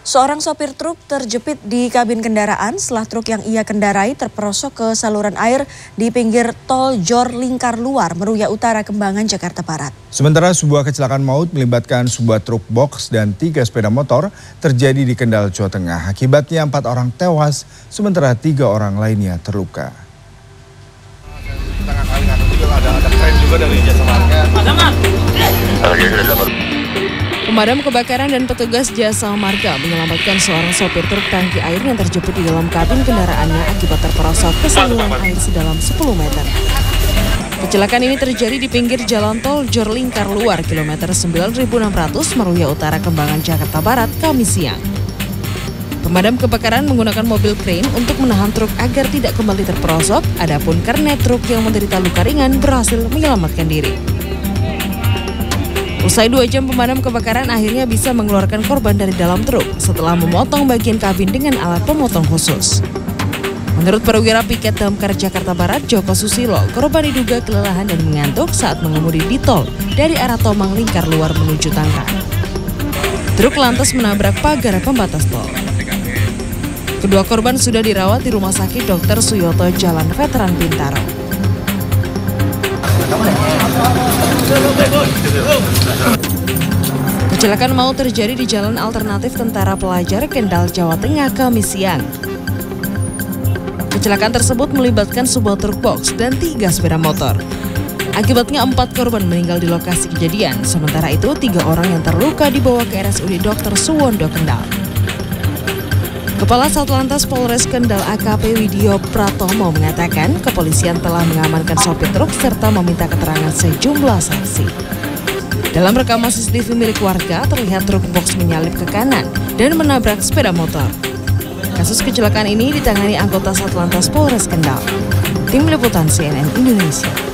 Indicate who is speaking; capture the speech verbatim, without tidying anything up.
Speaker 1: Seorang sopir truk terjepit di kabin kendaraan setelah truk yang ia kendarai terperosok ke saluran air di pinggir tol Jor Lingkar Luar, Meruya Utara, Kembangan, Jakarta Barat.
Speaker 2: Sementara sebuah kecelakaan maut melibatkan sebuah truk box dan tiga sepeda motor terjadi di Kendal, Jawa Tengah. Akibatnya empat orang tewas, sementara tiga orang lainnya terluka.
Speaker 3: Tengah kali kan itu ada ada kren juga dari jasa marga.
Speaker 4: Pemadam kebakaran dan petugas jasa marga menyelamatkan seorang sopir truk tangki air yang terjepit di dalam kabin kendaraannya akibat terperosok ke saluran air sedalam sepuluh meter. Kecelakaan ini terjadi di pinggir jalan tol Jor Lingkar Luar, kilometer sembilan ribu enam ratus Meruya Utara, Kembangan, Jakarta Barat, Kamis siang. Pemadam kebakaran menggunakan mobil crane untuk menahan truk agar tidak kembali terperosok, adapun kernet truk yang menderita luka ringan berhasil menyelamatkan diri. Usai dua jam pemadam kebakaran akhirnya bisa mengeluarkan korban dari dalam truk setelah memotong bagian kabin dengan alat pemotong khusus. Menurut perwira piket Damkar Jakarta Barat, Joko Susilo, korban diduga kelelahan dan mengantuk saat mengemudi di tol dari arah Tomang Lingkar Luar menuju Tangerang. Truk lantas menabrak pagar pembatas tol. Kedua korban sudah dirawat di Rumah Sakit Dokter Suyoto Jalan Veteran Bintaro. Kecelakaan maut terjadi di Jalan Alternatif Tentara Pelajar, Kendal, Jawa Tengah, Kamis siang. Kecelakaan tersebut melibatkan sebuah truk box dan tiga sepeda motor. Akibatnya empat korban meninggal di lokasi kejadian, sementara itu tiga orang yang terluka dibawa ke R S U D Dokter Suwondo, Kendal. Kepala Satlantas Polres Kendal A K P Widyo Pratomo mengatakan kepolisian telah mengamankan sopir truk serta meminta keterangan sejumlah saksi. Dalam rekaman C C T V milik warga terlihat truk box menyalip ke kanan dan menabrak sepeda motor. Kasus kecelakaan ini ditangani anggota Satlantas Polres Kendal. Tim Liputan C N N Indonesia.